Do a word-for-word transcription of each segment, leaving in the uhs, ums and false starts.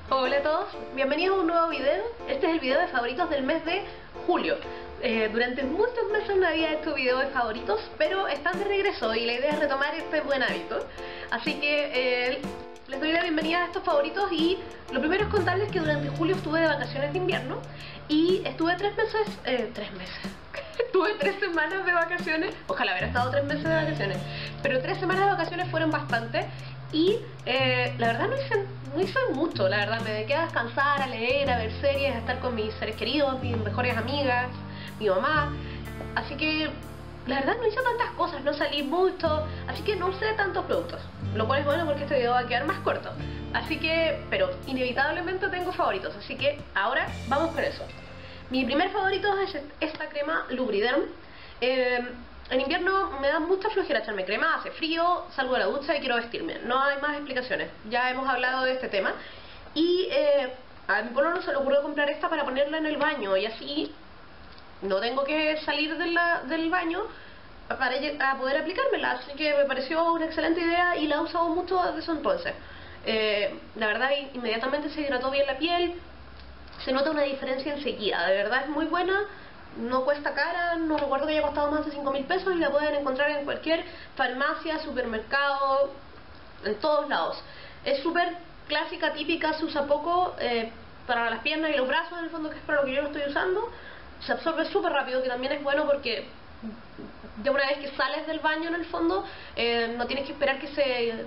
Hola a todos, bienvenidos a un nuevo video. Este es el video de favoritos del mes de julio. eh, Durante muchos meses no había hecho video de favoritos, pero están de regreso y la idea es retomar este buen hábito. Así que eh, les doy la bienvenida a estos favoritos y lo primero es contarles que durante julio estuve de vacaciones de invierno y estuve tres meses, eh, tres meses, tuve tres semanas de vacaciones. Ojalá hubiera estado tres meses de vacaciones, pero tres semanas de vacaciones fueron bastante. Y eh, la verdad no hice, no hice mucho, la verdad me dediqué a descansar, a leer, a ver series, a estar con mis seres queridos, mis mejores amigas, mi mamá. Así que la verdad no hice tantas cosas, no salí mucho, así que no usé tantos productos, lo cual es bueno porque este video va a quedar más corto. Así que, pero inevitablemente tengo favoritos, así que ahora vamos con eso. Mi primer favorito es esta crema Lubriderm. eh, En invierno me da mucha flojera echarme crema, hace frío, salgo de la ducha y quiero vestirme. No hay más explicaciones, ya hemos hablado de este tema. Y eh, a mi pololo se le ocurrió comprar esta para ponerla en el baño y así no tengo que salir de la, del baño para a poder aplicármela. Así que me pareció una excelente idea y la he usado mucho desde eso entonces. Eh, la verdad inmediatamente se hidrató bien la piel, se nota una diferencia enseguida, de verdad es muy buena. No cuesta cara, no recuerdo que haya costado más de cinco mil pesos y la pueden encontrar en cualquier farmacia, supermercado, en todos lados. Es súper clásica, típica, se usa poco eh, para las piernas y los brazos, en el fondo, que es para lo que yo lo estoy usando. Se absorbe súper rápido, que también es bueno porque ya una vez que sales del baño, en el fondo, eh, no tienes que esperar que se...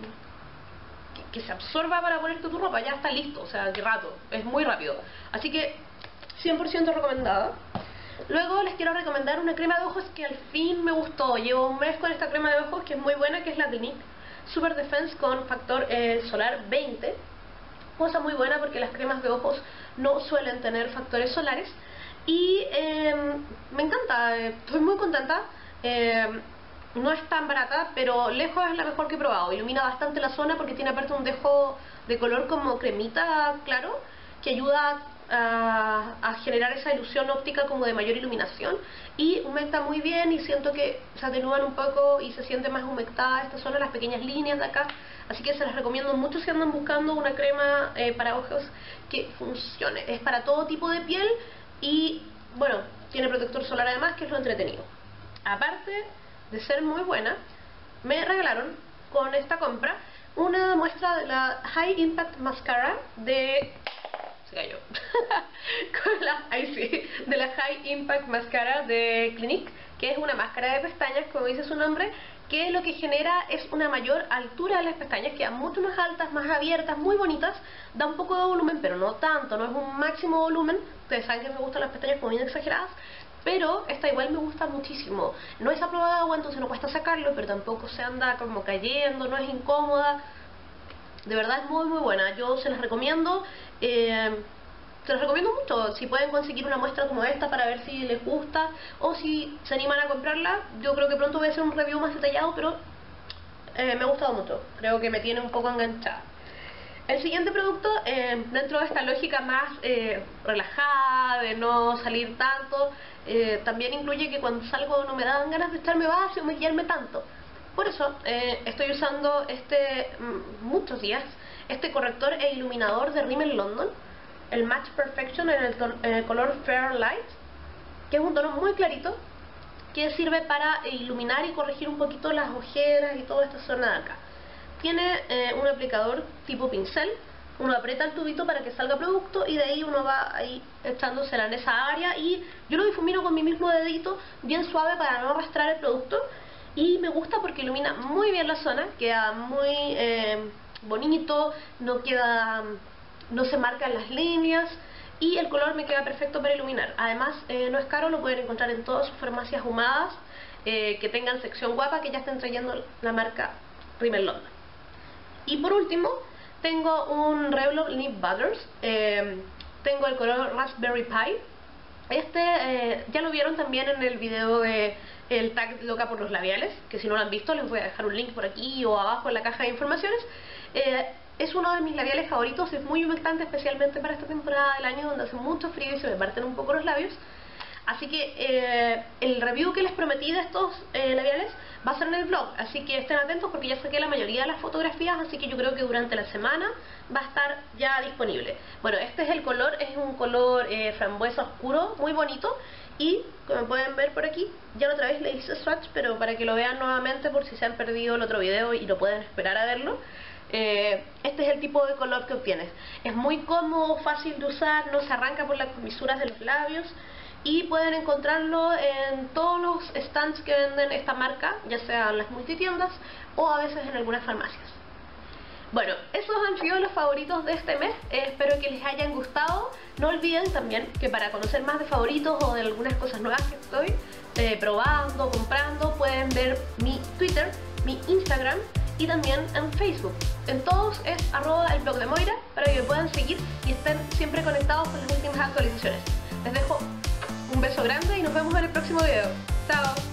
Que, que se absorba para ponerte tu ropa, ya está listo, o sea, qué rato, es muy rápido. Así que cien por ciento recomendada. Luego les quiero recomendar una crema de ojos que al fin me gustó. Llevo un mes con esta crema de ojos que es muy buena, que es la Clinique Super Defense con factor eh, solar veinte. Cosa muy buena porque las cremas de ojos no suelen tener factores solares. Y eh, me encanta, eh, estoy muy contenta. eh, No es tan barata, pero lejos es la mejor que he probado. Ilumina bastante la zona porque tiene aparte un dejo de color como cremita claro, que ayuda a, a generar esa ilusión óptica como de mayor iluminación, y humecta muy bien y siento que se atenúan un poco y se siente más humectada esta zona, las pequeñas líneas de acá. Así que se las recomiendo mucho si andan buscando una crema eh, para ojos que funcione. Es para todo tipo de piel y bueno, tiene protector solar además, que es lo entretenido. Aparte de ser muy buena, me regalaron con esta compra una muestra de la High Impact Mascara de... se cayó con la, ahí sí, de la High Impact Mascara de Clinique, que es una máscara de pestañas, como dice su nombre, que lo que genera es una mayor altura de las pestañas, quedan mucho más altas, más abiertas, muy bonitas, da un poco de volumen, pero no tanto, no es un máximo volumen. Ustedes saben que me gustan las pestañas como bien exageradas, pero esta igual me gusta muchísimo. No es a prueba de agua, entonces no cuesta sacarlo, pero tampoco se anda como cayendo, no es incómoda. De verdad es muy muy buena, yo se las recomiendo. eh, Se las recomiendo mucho. Si pueden conseguir una muestra como esta para ver si les gusta o si se animan a comprarla, yo creo que pronto voy a hacer un review más detallado, pero eh, me ha gustado mucho, creo que me tiene un poco enganchada. El siguiente producto, eh, dentro de esta lógica más eh, relajada, de no salir tanto, eh, también incluye que cuando salgo no me dan ganas de echarme base o maquillarme tanto. Por eso eh, estoy usando este mm, muchos días este corrector e iluminador de Rimmel London, el Match Perfection en el, en el color Fair Light, que es un tono muy clarito que sirve para iluminar y corregir un poquito las ojeras y toda esta zona de acá. Tiene eh, un aplicador tipo pincel, uno aprieta el tubito para que salga producto y de ahí uno va ahí echándosela en esa área, y yo lo difumino con mi mismo dedito bien suave para no arrastrar el producto. Y me gusta porque ilumina muy bien la zona, queda muy eh, bonito, no queda, no se marcan las líneas y el color me queda perfecto para iluminar. Además eh, no es caro, lo pueden encontrar en todas sus farmacias humadas eh, que tengan sección guapa, que ya estén trayendo la marca Rimmel London. Y por último tengo un Revlon Lip Butters, eh, tengo el color Raspberry Pi. Este eh, ya lo vieron también en el video de el tag loca por los labiales, que si no lo han visto les voy a dejar un link por aquí o abajo en la caja de informaciones. eh, Es uno de mis labiales favoritos, es muy humectante, especialmente para esta temporada del año donde hace mucho frío y se me parten un poco los labios. Así que eh, el review que les prometí de estos eh, labiales va a ser en el blog, así que estén atentos porque ya saqué la mayoría de las fotografías, así que yo creo que durante la semana va a estar ya disponible. Bueno, este es el color, es un color eh, frambuesa oscuro, muy bonito, y como pueden ver por aquí, ya la otra vez le hice swatch, pero para que lo vean nuevamente por si se han perdido el otro video y no pueden esperar a verlo. Eh, este es el tipo de color que obtienes. Es muy cómodo, fácil de usar, no se arranca por las comisuras de los labios y pueden encontrarlo en todos los stands que venden esta marca, ya sean las multitiendas o a veces en algunas farmacias. Bueno, esos han sido los favoritos de este mes, eh, espero que les hayan gustado. No olviden también que para conocer más de favoritos o de algunas cosas nuevas que estoy eh, probando, comprando, pueden ver mi Twitter, mi Instagram y también en Facebook. En todos es arroba el blog de Moira para que me puedan seguir y estén siempre conectados con las últimas actualizaciones. Les dejo un beso grande y nos vemos en el próximo video. Chao.